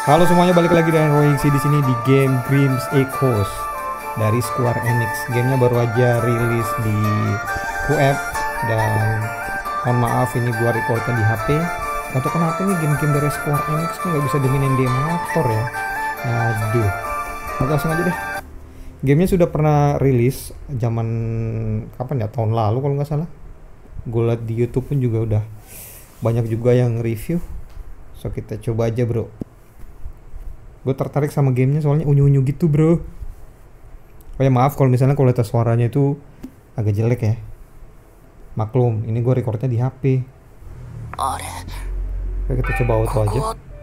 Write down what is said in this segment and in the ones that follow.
Halo semuanya, balik lagi dengan Royingsi di sini di game Grim's Echoes dari Square Enix. Gamenya baru aja rilis di QF dan mohon maaf ini gua recordnya di HP. Atau kenapa nih game-game dari Square Enix tuh nggak bisa dimainin di emulator ya? Aduh, langsung aja deh. Gamenya sudah pernah rilis zaman kapan ya? Tahun lalu kalau nggak salah. Gue liat di YouTube pun juga udah banyak juga yang review. So kita coba aja bro. Gue tertarik sama gamenya soalnya unyu-unyu gitu bro. Oh ya maaf kalau misalnya kualitas suaranya itu agak jelek ya. Maklum, ini gue recordnya di HP. Oke, kita coba auto aja.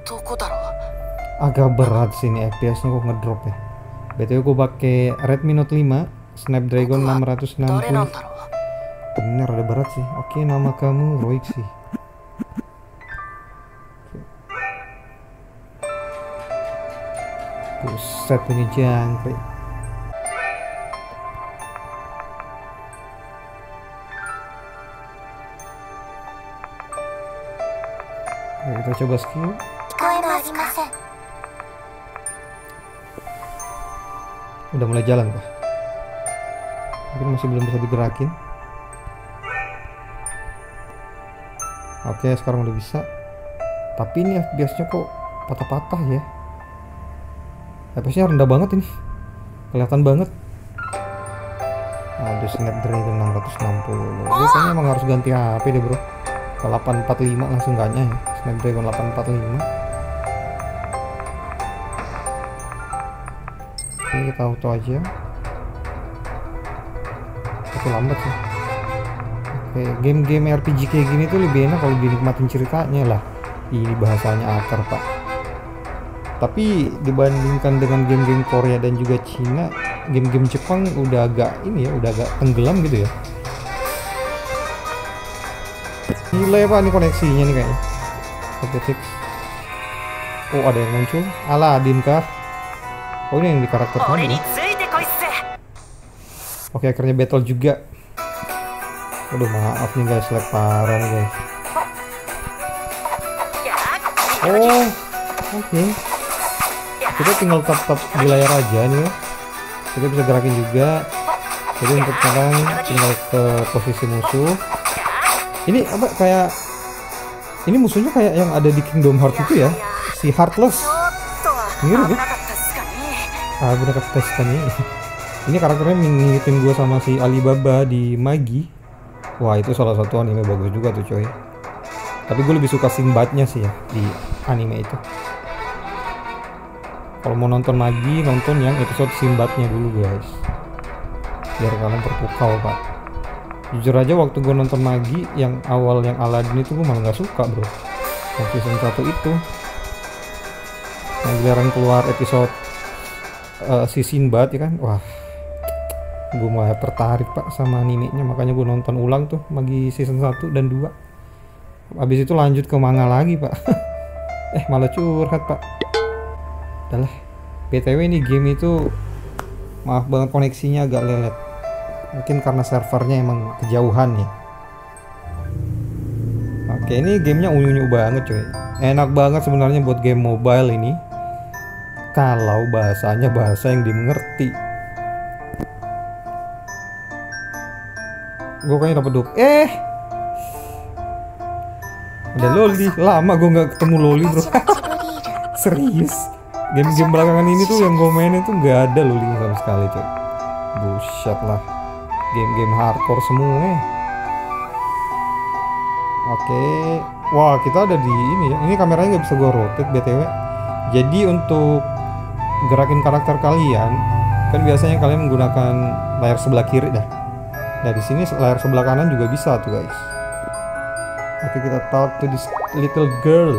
Agak berat sih ini FPS-nya kok ngedrop ya. BTW gue pakai Redmi Note 5 Snapdragon 660. Bener ada berat sih. Oke, nama kamu Royingsi. Buset punya jangkrik. Oke, kita coba skill. Udah mulai jalan kah? Mungkin masih belum bisa digerakin. Oke, sekarang udah bisa. Tapi ini FPS-nya kok patah-patah ya. FPS-nya rendah banget ini. Kelihatan banget. Aduh, Snapdragon 660. Gue kayaknya emang harus ganti HP deh bro. Ke 845 langsung gaknya ya. Snapdragon 845. Ini kita auto aja. Itu lambat sih. Oke, game-game RPG kayak gini tuh lebih enak kalau dinikmatin ceritanya lah. Ini bahasanya akar pak. Tapi dibandingkan dengan game-game Korea dan juga Cina, game-game Jepang udah agak ini ya, udah agak tenggelam gitu ya. Gila ya pak, ini koneksinya nih kayaknya. Oke, fix. Oh, ada yang muncul. Aladdin kah? Oh, ini yang di karakter kamu ya? Oke, akhirnya battle juga. Aduh, maaf nih guys, lag parah nih guys. Oh, oke. Kita tinggal tap-tap di layar aja nih ya. Kita bisa gerakin juga. Jadi untuk sekarang tinggal ke posisi musuh. Ini apa kayak ini musuhnya kayak yang ada di Kingdom Hearts itu ya, si Heartless. Mirip ya? Ah, bener tes nih. Ini karakternya ngingetin gue sama si Alibaba di Magi. Wah, itu salah satu anime bagus juga tuh coy. Tapi gue lebih suka Sinbadnya sih ya di anime itu. Kalau mau nonton Magi, nonton yang episode Sinbadnya dulu guys. Biar kalian terpukau pak. Jujur aja waktu gue nonton Magi yang awal yang Aladdin itu gue malah nggak suka bro. Yang season 1 itu. Yang giliran keluar episode si Sinbad ya kan. Wah, gue malah tertarik pak sama animenya, makanya gue nonton ulang tuh Magi season 1 dan 2. Habis itu lanjut ke manga lagi pak. Malah curhat pak. Udahlah, BTW ini game itu maaf banget koneksinya agak lelet. Mungkin karena servernya emang kejauhan ya. Oke, ini gamenya unyu-unyu banget coy. Enak banget sebenarnya buat game mobile ini. Kalau bahasanya bahasa yang dimengerti. Gue kayaknya dapet dup. Ada loli. Lama gue nggak ketemu loli bro. Serius. Game-game belakangan ini tuh yang gue mainin tuh nggak ada loli sama sekali coy. Buset lah. Game-game hardcore semua. Oke. Wah, kita ada di ini ya. Ini kameranya nggak bisa gue rotate BTW. Jadi untuk gerakin karakter kalian, kan biasanya kalian menggunakan layar sebelah kiri dah. Nah di sini layar sebelah kanan juga bisa tuh guys. Oke, kita talk to this little girl.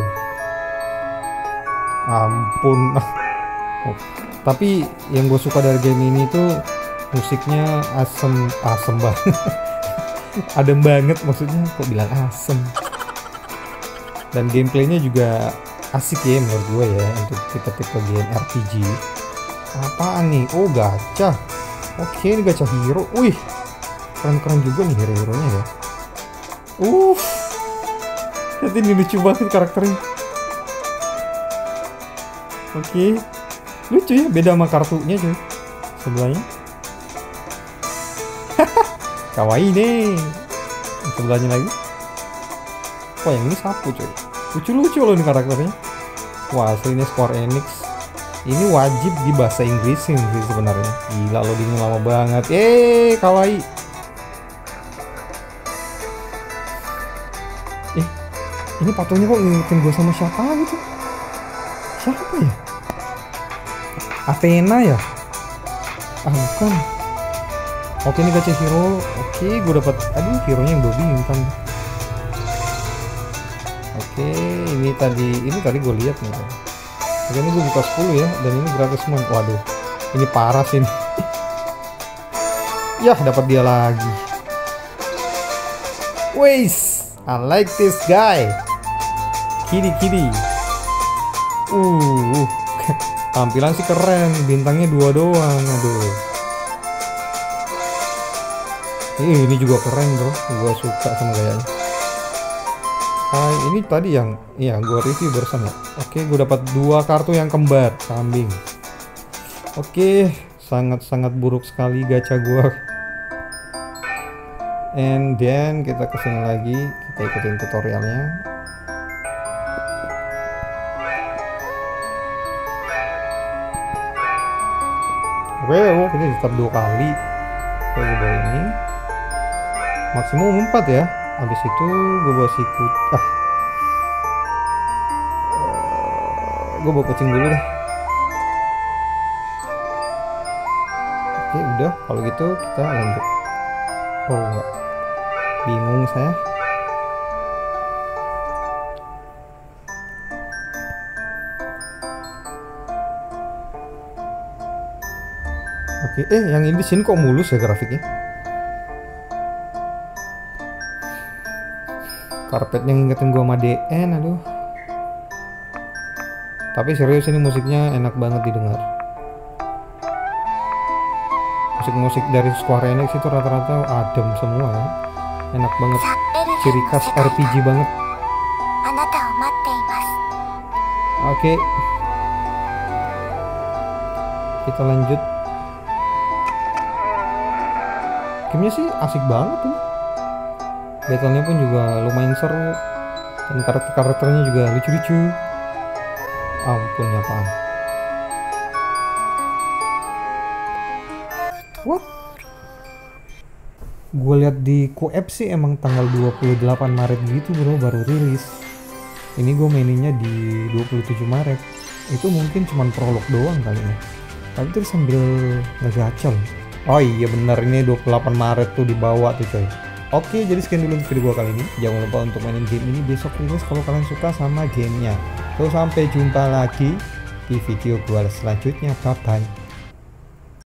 Ampun. Oh, tapi yang gue suka dari game ini tuh musiknya asem banget. Adem banget maksudnya, kok bilang asem. Dan gameplaynya juga asik ya menurut gue ya untuk tipe-tipe game RPG. Apaan nih? Oh, gacha. Oke, ini gacha hero. Wih, keren-keren juga nih hero-heronya ya. Nanti ini lucu banget karakternya. Oke. Lucu ya, beda sama kartunya cuy. Sebelahnya. Kawaii nih. Sebelahnya lagi. Wah, yang ini sapu cuy. Lucu-lucu loh ini karakternya. Wah, aslinya Square Enix. Ini wajib di bahasa Inggrisin sih sebenarnya. Gila lo, dingin lama banget. Kawaii. Ini patungnya kok ngingetin gue sama siapa gitu? Siapa ya? Athena ya? Ah, bukan. Oke, ini gacha hero. Oke, gue dapat. Aduh, hero nya yang 2 bintang. Oke, ini tadi gue lihat nih. Oke, ini gue buka 10 ya, dan ini gratis semua. Waduh, ini parah sih. Yah, dapat dia lagi. Wais, I like this guy. Kiri. Tampilan sih keren, bintangnya 2 doang. Aduh. Ini juga keren bro, gue suka sama gayanya. Ini tadi yang gue review barusan ya. Oke, gue dapat 2 kartu yang kembar kambing. Oke, sangat buruk sekali gacha gue. And then kita kesini lagi, kita ikutin tutorialnya. Oke, ini start 2 kali. Oke, gue bawa ini maksimum 4 ya. Habis itu gue bawa sikut. Gue bawa kucing dulu deh. Oke, udah. Kalau gitu kita lanjut. Oh enggak, bingung saya. Oke, yang ini di sini kok mulus ya grafiknya? Karpetnya ngingetin gua sama DN, aduh. Tapi serius ini musiknya enak banget didengar. Musik-musik dari Square Enix itu rata-rata adem semua ya. Enak banget. Ciri khas RPG banget. Oke. Kita lanjut. Gamenya sih asik banget ini. Battle-nya pun juga lumayan seru. Dan karakter-karakternya juga lucu-lucu. Ampun ya Pak. What? Gue lihat di QF sih emang tanggal 28 Maret gitu bro baru rilis. Ini gue maininnya di 27 Maret. Itu mungkin cuman prolog doang kali ya. Tapi terus sambil ngegacol. Oh iya bener, ini 28 Maret tuh dibawa tuh coy. Oke, jadi sekian dulu untuk video gue kali ini. Jangan lupa untuk mainin game ini besok rilis kalau kalian suka sama gamenya. Terus sampai jumpa lagi di video gue selanjutnya. Bye bye.